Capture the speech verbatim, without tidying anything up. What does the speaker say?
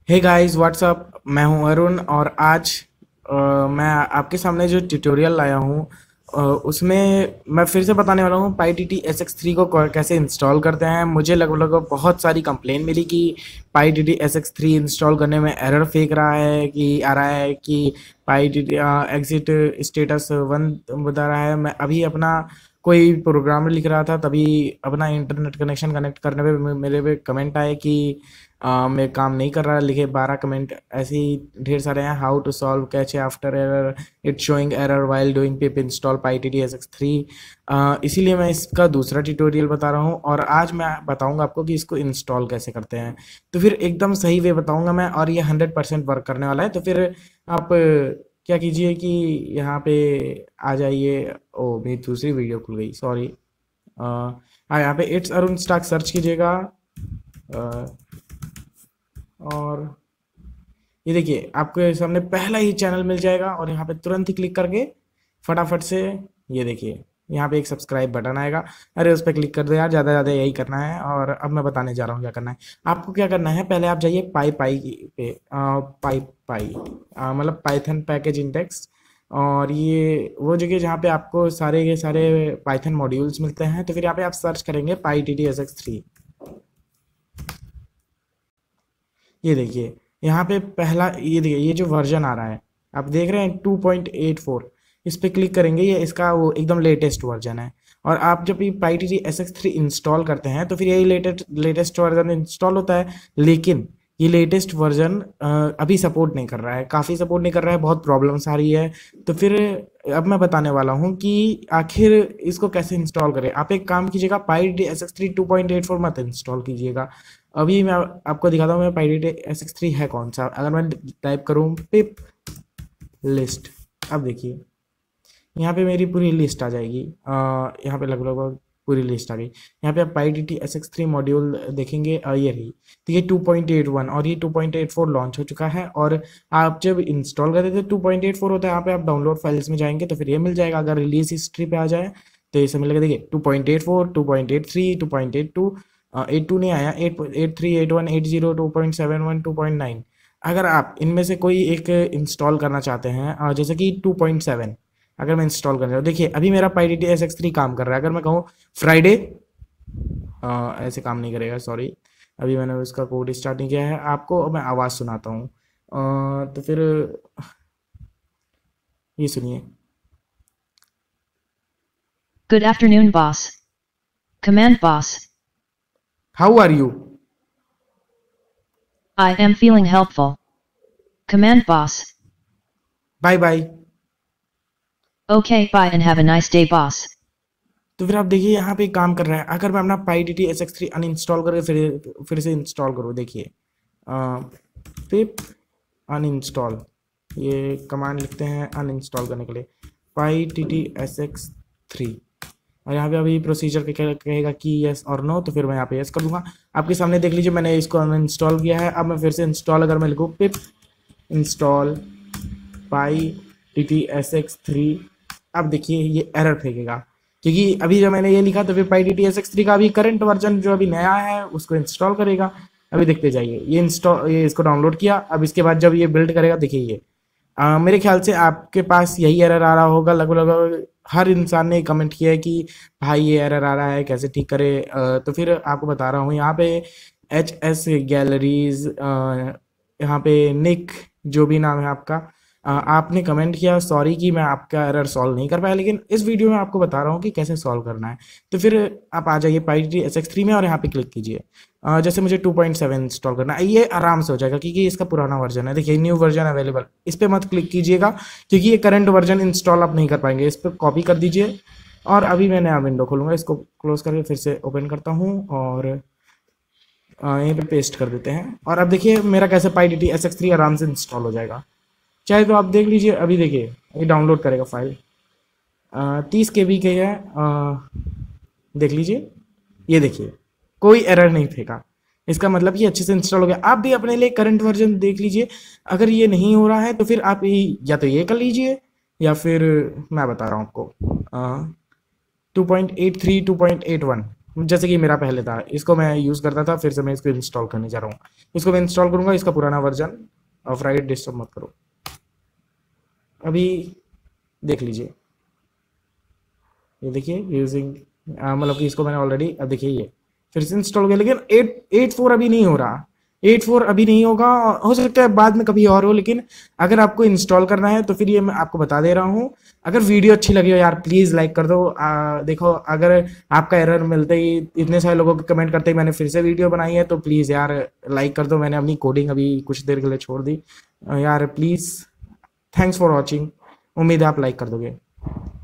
Hey guys what's up. मैं हूं अरुण और आज अ, मैं आपके सामने जो ट्यूटोरियल लाया हूं अ, उसमें मैं फिर से बताने वाला हूं py T T S X three को क- कैसे इंस्टॉल करते हैं। मुझे लगभग लगभग बहुत सारी कंप्लेन मिली कि py T T S X three install करने में एरर फेंक रहा है कि आ रहा है कि py T T exit status one बता रहा है। मैं अभी अपना कोई प्रोग्राम लिख रहा था, तभी अपना इंटरनेट कनेक्शन कनेक्ट करने पे मे- मेरे पे कमेंट आए कि आ, मैं काम नहीं कर रहा। लिखे बारह कमेंट ऐसे ही ढेर सारे हैं। How to solve cache after error, it showing error while doing pip install py T T S X three. इसीलिए मैं इसका दूसरा ट्यूटोरियल बता रहा हूँ और आज मैं बताऊंगा आपको कि इसको इंस्टॉल कैसे करते हैं। तो फिर एकदम सही वे बताऊंगा मैं, और ये हंड्रेड परसेंट वर्क करने वाला है। तो फिर आप अ, क्या कीजिए कि यहाँ पे आ जाइए। ओ, मेरी दूसरी वीडियो खुल गई, सॉरी। हाँ, यहाँ पे इट्स अरुण स्टाक सर्च कीजिएगा। अ, और ये देखिए आपके सामने पहला ही चैनल मिल जाएगा और यहाँ पे तुरंत ही क्लिक करके फटाफट से ये देखिए यहाँ पे एक सब्सक्राइब बटन आएगा। अरे उस पर क्लिक कर दो यार, ज़्यादा ज़्यादा यही करना है। और अब मैं बताने जा रहा हूँ क्या करना है। आपको क्या करना है, पहले आप जाइए पाई पाई पे। आ, पाई पाई आ, मतलब पाइथन पैकेज इंडेक्स। और ये वो जगह जहाँ पे आपको सारे के सारे पाइथन मॉड्यूल्स मिलते हैं। तो फिर यहाँ पे आप सर्च करेंगे py T T S X three. ये देखिए यहाँ पे पहला, ये देखिए ये जो वर्जन आ रहा है आप देख रहे हैं टू पॉइंट एट फोर। इस पे क्लिक करेंगे, ये इसका वो एकदम लेटेस्ट वर्जन है। और आप जब ये py T T S X three install करते हैं तो फिर यही लेटेस्ट लेटेस्ट वर्जन इंस्टॉल होता है। लेकिन ये लेटेस्ट वर्जन अभी सपोर्ट नहीं कर रहा है, काफ़ी सपोर्ट नहीं कर रहा है, बहुत प्रॉब्लम्स आ रही है। तो फिर अब मैं बताने वाला हूँ कि आखिर इसको कैसे इंस्टॉल करें। आप एक काम कीजिएगा, py T T S X three two point eight four मत इंस्टॉल कीजिएगा। अभी मैं आपको दिखाता हूँ मैं पाई एस एक्स थ्री है कौन सा। अगर मैं टाइप करूँ पिप लिस्ट, अब देखिए यहाँ पे मेरी पूरी लिस्ट आ जाएगी। अ, यहाँ पे लगभग लगभग पूरी लिस्ट आ गई। यहाँ पे आप py T T S X three module देखेंगे, अ, ये रही। तो ये टू पॉइंट एट वन और ये two point eight four launch हो चुका है। और आप जब इंस्टॉल करते थे टू पॉइंट एट फोर होता है, यहाँ पे आप डाउनलोड फाइल्स में जाएंगे तो फिर ये मिल जाएगा। अगर रिलीज हिस्ट्री पे आ जाए तो ये सब मिलेगा। देखिए two point eight four, two point eight three, two point eight two, eight two नहीं आया, eight eight three, eight one, eight zero, two point seven one, two point nine. अगर आप इनमें से कोई एक इंस्टॉल करना चाहते हैं, अ, जैसे कि टू पॉइंट सेवन, अगर मैं इंस्टॉल कर रहा हूँ, देखिए अभी मेरा py T T S X three काम कर रहा है। अगर मैं कहूँ फ्राइडे, ऐसे काम नहीं करेगा, सॉरी। अभी मैंने उसका कोड स्टार्ट नहीं किया है। आपको मैं आवाज़ सुनाता हूँ। अ, तो फिर ये सुनिए। Good afternoon, boss. Command boss. How are you? I am feeling helpful. Command boss. Bye bye. Okay, bye and have a nice day, boss. तो फिर आप देखिए यहाँ पे काम कर रहा है। अगर मैं अपना py T T S X three uninstall करके फिर फिर से इंस्टॉल करूँ, देखिए पिप अनइंस्टॉल, ये कमांड लिखते हैं अनइंस्टॉल करने के लिए, py T T S X three. और यहाँ पे अभी प्रोसीजर कहेगा कि यस और नो, तो फिर मैं यहाँ पे यस कर दूंगा। आपके सामने देख लीजिए मैंने इसको अनइंस्टॉल किया है। अब मैं फिर से इंस्टॉल, अगर मैं लिखूँ pip install py T T S X three, अब देखिए ये एरर फेंकेगा। क्योंकि अभी जब मैंने ये लिखा तो फिर py T T S X three का अभी करंट वर्जन जो अभी नया है उसको इंस्टॉल करेगा। अभी देखते जाइए, ये इंस्टॉल, ये इसको डाउनलोड किया। अब इसके बाद जब ये बिल्ड करेगा, देखिए ये अ, मेरे ख्याल से आपके पास यही एरर आ रहा होगा। लगभग लगभग हर इंसान ने कमेंट किया है कि भाई ये एरर आ रहा है, कैसे ठीक करे। अ, तो फिर आपको बता रहा हूँ यहाँ पे एच एस गैलरीज, यहाँ पे निक, जो भी नाम है आपका, अ, आपने कमेंट किया, सॉरी कि मैं आपका एरर सॉल्व नहीं कर पाया, लेकिन इस वीडियो में आपको बता रहा हूँ कि कैसे सॉल्व करना है। तो फिर आप आ जाइए py T T S X three में और यहाँ पे क्लिक कीजिए। अ, जैसे मुझे टू पॉइंट सेवन इंस्टॉल करना है, ये आराम से हो जाएगा क्योंकि इसका पुराना वर्जन है। देखिए न्यू वर्जन अवेलेबल, इस पर मत क्लिक कीजिएगा क्योंकि ये करंट वर्जन इंस्टॉल आप नहीं कर पाएंगे। इस पर कॉपी कर दीजिए। और अभी मैं नया विंडो खोलूँगा, इसको क्लोज करके फिर से ओपन करता हूँ और अ, यहीं पे पेस्ट कर देते हैं। और अब देखिए मेरा कैसे py T T S X three आराम से इंस्टॉल हो जाएगा। चाहे तो आप देख लीजिए, अभी देखिए ये डाउनलोड करेगा फाइल, तीस के बी की है। अ, देख लीजिए, ये देखिए कोई एरर नहीं फेंका। इसका मतलब ये अच्छे से इंस्टॉल हो गया। आप भी अपने लिए करंट वर्जन देख लीजिए। अगर ये नहीं हो रहा है तो फिर आप ये या तो ये कर लीजिए, या फिर मैं बता रहा हूँ आपको two point eight three, two point eight one, जैसे कि मेरा पहले था, इसको मैं यूज़ करता था, फिर से मैं इसको इंस्टॉल करने जा रहा हूँ। इसको मैं इंस्टॉल करूँगा, इसका पुराना वर्जन। ऑफ राइट डिस्टर्ब मत करो, अभी देख लीजिए। ये देखिए यूजिंग, मतलब कि इसको मैंने ऑलरेडी, अब देखिए ये फिर से इंस्टॉल हो गया, लेकिन एट एट फोर अभी नहीं हो रहा। एट फोर अभी नहीं होगा, हो सकता है बाद में कभी और हो, लेकिन अगर आपको इंस्टॉल करना है तो फिर ये मैं आपको बता दे रहा हूँ। अगर वीडियो अच्छी लगी हो यार प्लीज़ लाइक कर दो। आ, देखो अगर आपका एरर मिलते ही इतने सारे लोगों को कमेंट करते ही मैंने फिर से वीडियो बनाई है, तो प्लीज़ यार लाइक कर दो। मैंने अपनी कोडिंग अभी कुछ देर के लिए छोड़ दी यार, प्लीज़। थैंक्स फॉर वॉचिंग, उम्मीद है आप लाइक कर दोगे।